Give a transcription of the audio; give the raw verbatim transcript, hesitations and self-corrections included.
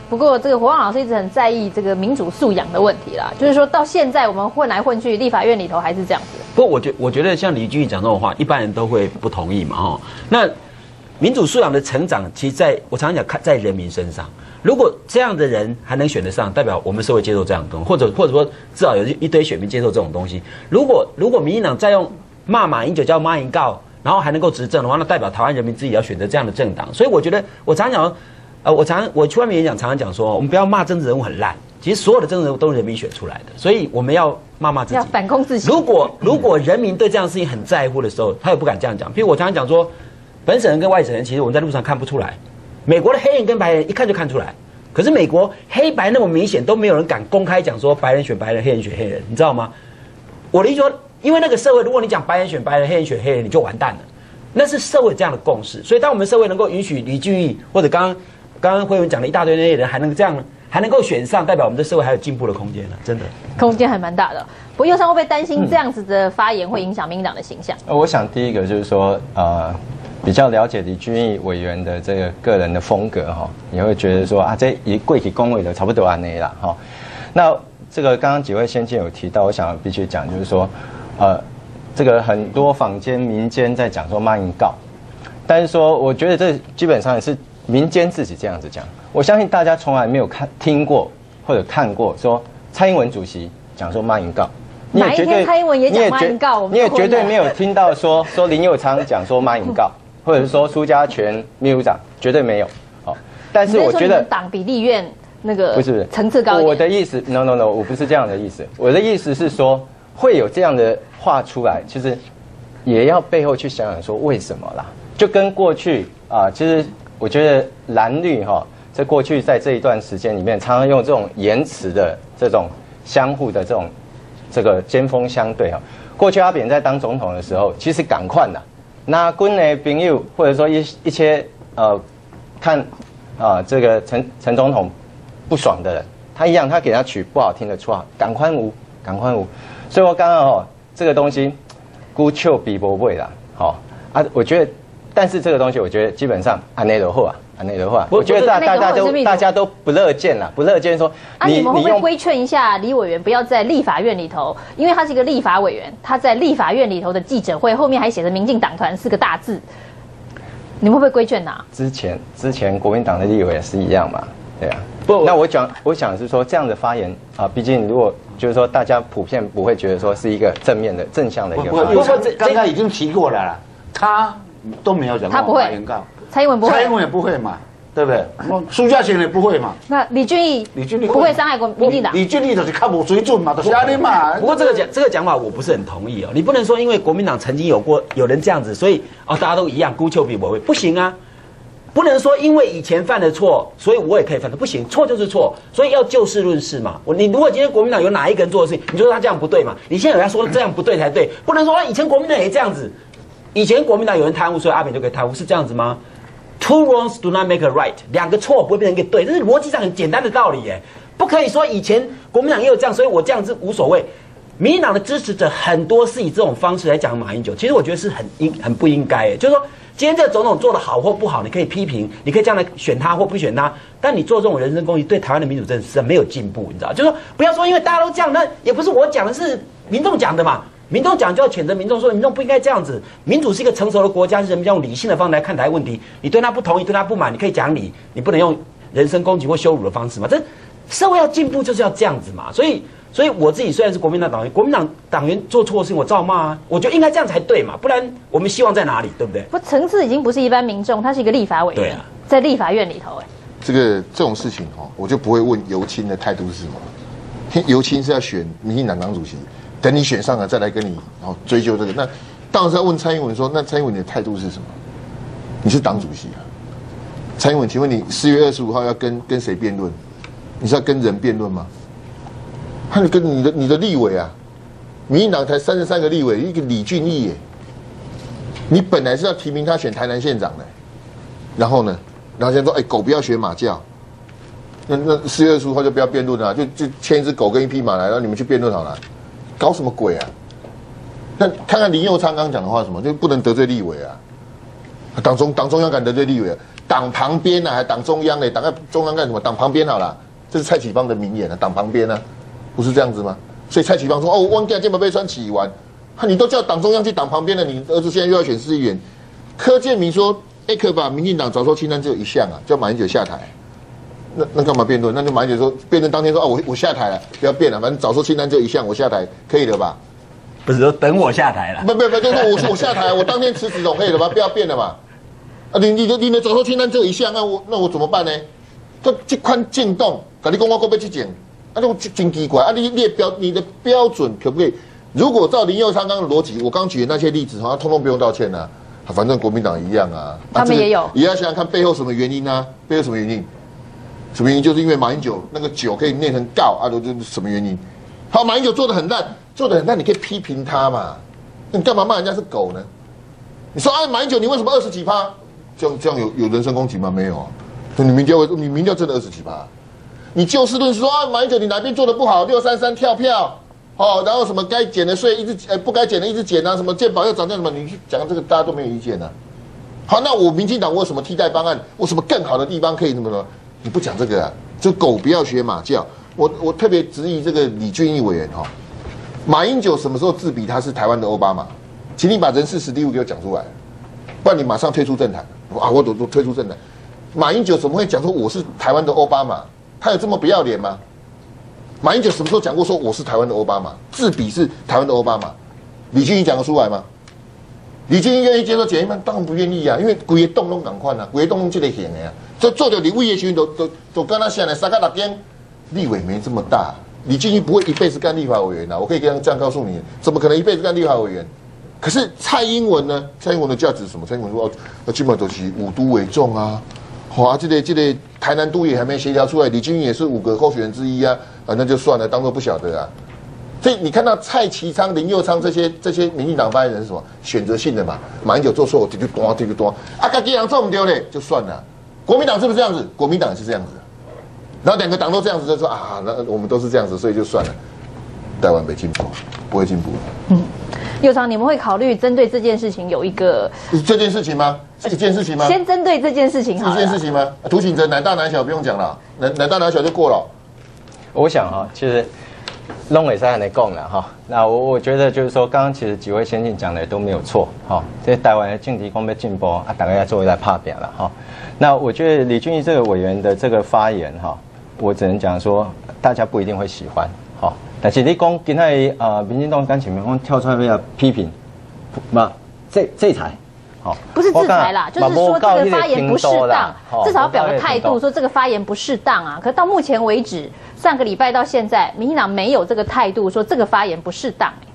不过这个火旺老师一直很在意这个民主素养的问题啦，就是说到现在我们混来混去，立法院里头还是这样子。 不过我觉我觉得像李俊毅讲这种话，一般人都会不同意嘛，哈。那民主素养的成长，其实在我常常讲，看在人民身上。如果这样的人还能选得上，代表我们社会接受这样的东西，或者或者说至少有一堆选民接受这种东西。如果如果民进党再用骂马英九叫马英告，然后还能够执政的话，那代表台湾人民自己要选择这样的政党。所以我觉得，我常常讲，呃，我常我去外面演讲，常常讲说，我们不要骂政治人物很烂，其实所有的政治人物都是人民选出来的，所以我们要骂骂自己， 要反攻自己。 如果如果人民对这样的事情很在乎的时候，他也不敢这样讲。譬如我常常讲说，本省人跟外省人，其实我们在路上看不出来。美国的黑人跟白人一看就看出来。可是美国黑白那么明显，都没有人敢公开讲说白人选白人，黑人选黑人，你知道吗？我的意思说，因为那个社会，如果你讲白人选白人，黑人选黑人，你就完蛋了。那是社会这样的共识。所以，当我们社会能够允许李俊毅或者刚刚刚刚慧文讲的一大堆那些人还能这样，还能够选上，代表我们的社会还有进步的空间呢，真的。空间还蛮大的。不过，右上会不会担心这样子的发言会影响民进党的形象？ 呃，我想第一个就是说，呃。比较了解李俊毅委员的这个个人的风格哈，你会觉得说啊，这一贵体恭维的差不多安内啦哈。那这个刚刚几位先进有提到，我想必须讲就是说，呃，这个很多坊间民间在讲说骂英告，但是说我觉得这基本上也是民间自己这样子讲。我相信大家从来没有看听过或者看过说蔡英文主席讲说骂英告。 你也绝对蔡英文也讲骂英告， 你也绝对没有听到说说林右昌讲说骂英告。或者是说苏家全秘书长绝对没有，好，但是我觉得党比例院那个不是层次高一点。 我的意思 ，no no no， 我不是这样的意思。我的意思是说，会有这样的话出来，其实也要背后去想想说为什么啦。就跟过去啊，其实我觉得蓝绿哈，在过去在这一段时间里面，常常用这种言辞的这种相互的这种这个针锋相对哈。过去阿扁在当总统的时候，其实赶快的。那军的朋友，或者说一一些呃，看啊、呃、这个陈陈总统不爽的人，他一样，他给他取不好听的绰号，赶快无，赶快无。所以我刚刚哦，这个东西，孤丘比不会啦，好、哦、啊，我觉得，但是这个东西，我觉得基本上按内的话，按内的话，我觉得大大家都大家都不乐见啦，不乐见说啊，你们会不会规劝一下李委员不要在立法院里头，因为他是一个立法委员，他在立法院里头的记者会后面还写着民进党团四个大字，你们会不会规劝呐？ 之前之前国民党的立委也是一样嘛，对啊。不，那我讲我想是说这样的发言啊，毕竟如果就是说大家普遍不会觉得说是一个正面的正向的一个发言。 不过刚才已经提过了啦，他都没有讲他不会原告， 蔡英文不会， 蔡英文也不会嘛。对不对？苏家全也不会嘛。 那李俊毅， 李俊毅不会伤害国民进党。 李俊毅就是靠无水准嘛，就是安尼嘛。 不过这个讲这个讲法我不是很同意哦。你不能说因为国民党曾经有过有人这样子，所以哦大家都一样，孤丘比我会不行啊。不能说因为以前犯的错，所以我也可以犯的，不行，错就是错，所以要就事论事嘛。我你如果今天国民党有哪一个人做的事情，你就说他这样不对嘛？你现在有人说这样不对才对，不能说以前国民党也这样子，以前国民党有人贪污，所以阿扁就可以贪污，是这样子吗？Two wrongs do not make a right， 两个错不会变成一个对，这是逻辑上很简单的道理耶。不可以说以前国民党也有这样，所以我这样子无所谓。民进党的支持者很多是以这种方式来讲马英九，其实我觉得是很应很不应该耶。就是说，今天这个总统做得好或不好，你可以批评，你可以这样来选他或不选他，但你做这种人身攻击，对台湾的民主政治是没有进步，你知道？就是说，不要说因为大家都这样，那也不是我讲的，是民众讲的嘛。民众讲就要谴责民众，说民众不应该这样子。民主是一个成熟的国家，是人民用理性的方式来看待问题。你对他不同意，对他不满，你可以讲理，你不能用人身攻击或羞辱的方式嘛。这社会要进步就是要这样子嘛。所以，所以我自己虽然是国民党党员，国民党党员做错事情我照骂啊，我觉得应该这样才对嘛，不然我们希望在哪里，对不对？ 不，层次已经不是一般民众，他是一个立法委员，对啊，在立法院里头，哎， 这个这种事情哈，我就不会问尤清的态度是什么。尤清是要选民进党党主席。等你选上了再来跟你哦追究这个，那当然是要问蔡英文说，那蔡英文你的态度是什么？你是党主席啊，蔡英文，请问你四月二十五号要跟跟谁辩论？你是要跟人辩论吗？还有跟你的你的立委啊，民进党才三十三个立委，一个李俊毅耶，你本来是要提名他选台南县长的，然后呢，然后先说哎狗不要学马叫，那那四月二十五号就不要辩论了，就就牵一只狗跟一匹马来，然后你们去辩论好了。搞什么鬼啊？那看看林右昌刚讲的话，什么就不能得罪立委啊？党中党中央敢得罪立委啊？ 党旁边啊，还党中央呢？党在中央干什么？党旁边好了，这是蔡启芳的名言啊，党旁边啊，不是这样子吗？所以蔡启芳说：“哦，汪家这么被川起完，你都叫党中央去党旁边了，你儿子现在又要选市议员。”柯建铭说：“哎，可把民进党早收清单只有一项啊，叫马英九下台。那那干嘛辩论？那就马英九说，辩论当天说啊，我我下台了，不要辩了，反正早收清单只有一项，我下台可以了吧？ 不是说等我下台了？ 不不不，就是我说我下台，我当天辞职总可以了吧？不要辩了嘛。啊，你你的你的早收清单只有一项，那我那我怎么办呢？这这款进动，跟你讲我够不去讲，啊，就真奇怪啊！你列标你的标准可不可以？如果照林右昌刚刚的逻辑，我刚举的那些例子，好像通通不用道歉啊。反正国民党一样啊， 他们也有， 也要想想看背后什么原因啊？背后什么原因？什么原因？就是因为马英九那个酒可以念成告啊，就是什么原因？好，马英九做的很烂，做的很烂，你可以批评他嘛？你干嘛骂人家是狗呢？你说啊，马英九你为什么二十几趴？这样这样有有人身攻击吗？没有啊。你民调你民调真的二十几趴？你就事论事说啊，马英九你哪边做的不好？六三三跳票。哦，然后什么该减的税一直呃不该减的一直减啊，什么健保要涨价什么，你去讲这个大家都没有意见啊。好，那我民进党我有什么替代方案？我什么更好的地方可以什么什么？你不讲这个啊，就狗不要学马叫。我我特别质疑这个李俊毅委员哈，马英九什么时候自比他是台湾的奥巴马？请你把人事实地物给我讲出来，不然你马上退出政坛啊！我都都退出政坛。马英九怎么会讲说我是台湾的奥巴马？他有这么不要脸吗？马英九什么时候讲过说我是台湾的奥巴马？自比是台湾的奥巴马，李俊毅讲得出来吗？李俊毅愿意接受检验吗？当然不愿意啊，因为规个洞拢同款啊，规个洞拢这个型的啊。做做着立委的时候都都都跟他下来三个六点，立委没这么大，李俊毅不会一辈子干立法委员啊，我可以这样这样告诉你，怎么可能一辈子干立法委员？可是蔡英文呢？蔡英文的价值是什么？蔡英文说哦，基本都是五都为重啊。好啊，这个这个台南都也还没协调出来，李俊毅也是五个候选人之一啊，啊那就算了，当做不晓得啊。所以你看到蔡其昌、林右昌这些这些民进党发言人是什么选择性的嘛？马英九做错，这就多这就多，啊，自己人做不对嘞，就算了。国民党是不是这样子？国民党也是这样子，然后两个党都这样子，就说啊，那我们都是这样子，所以就算了。台湾没进步，不会进步。嗯。 右昌，你们会考虑针对这件事情有一个这件事情吗？是一件事情吗？ 先针对这件事情好了。 是一件事情吗？涂请哲乃大乃小不用讲了，乃乃大乃小就过了。 我想哈，其实弄尾山还能供了哈。那我我觉得就是说，刚刚其实几位先进讲的都没有错哈。这台湾的政治公被进步啊，大家要做一来拍扁了哈。那我觉得李俊毅这个委员的这个发言哈，我只能讲说，大家不一定会喜欢哈。但是你讲今天啊，民进党刚前面讲跳出来要批评，嘛这这才好， 不是制裁啦，就是说这个发言不适当，至少要表个态度，说这个发言不适当啊。可到目前为止，上个礼拜到现在，民进党没有这个态度，说这个发言不适当、欸。